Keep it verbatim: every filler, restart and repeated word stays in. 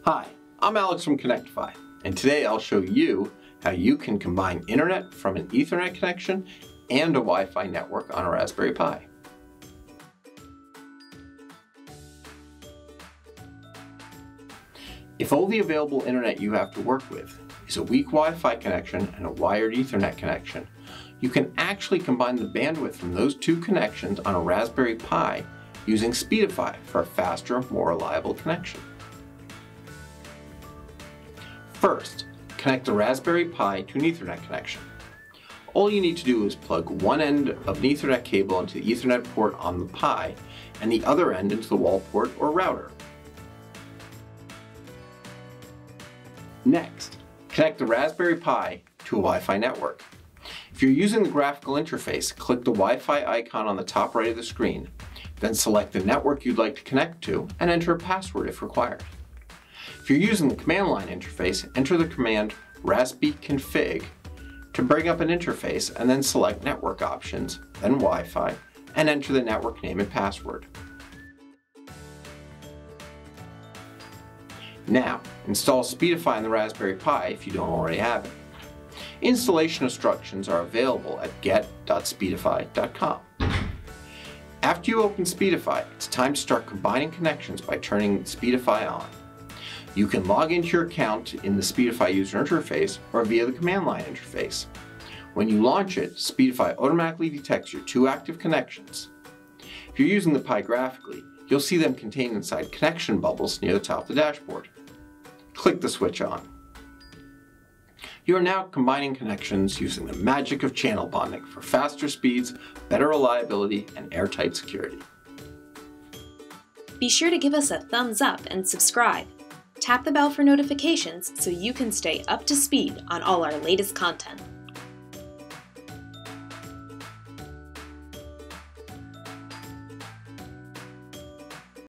Hi, I'm Alex from Connectify, and today I'll show you how you can combine internet from an Ethernet connection and a Wi-Fi network on a Raspberry Pi. If all the available internet you have to work with is a weak Wi-Fi connection and a wired Ethernet connection, you can actually combine the bandwidth from those two connections on a Raspberry Pi using Speedify for a faster, more reliable connection. First, connect the Raspberry Pi to an Ethernet connection. All you need to do is plug one end of an Ethernet cable into the Ethernet port on the Pi and the other end into the wall port or router. Next, connect the Raspberry Pi to a Wi-Fi network. If you're using the graphical interface, click the Wi-Fi icon on the top right of the screen, then select the network you'd like to connect to and enter a password if required. If you're using the command line interface, enter the command raspi-config to bring up an interface and then select Network Options, then Wi-Fi, and enter the network name and password. Now, install Speedify on the Raspberry Pi if you don't already have it. Installation instructions are available at get dot speedify dot com. After you open Speedify, it's time to start combining connections by turning Speedify on. You can log into your account in the Speedify user interface or via the command line interface. When you launch it, Speedify automatically detects your two active connections. If you're using the Pi graphically, you'll see them contained inside connection bubbles near the top of the dashboard. Click the switch on. You are now combining connections using the magic of channel bonding for faster speeds, better reliability, and airtight security. Be sure to give us a thumbs up and subscribe. Tap the bell for notifications so you can stay up to speed on all our latest content.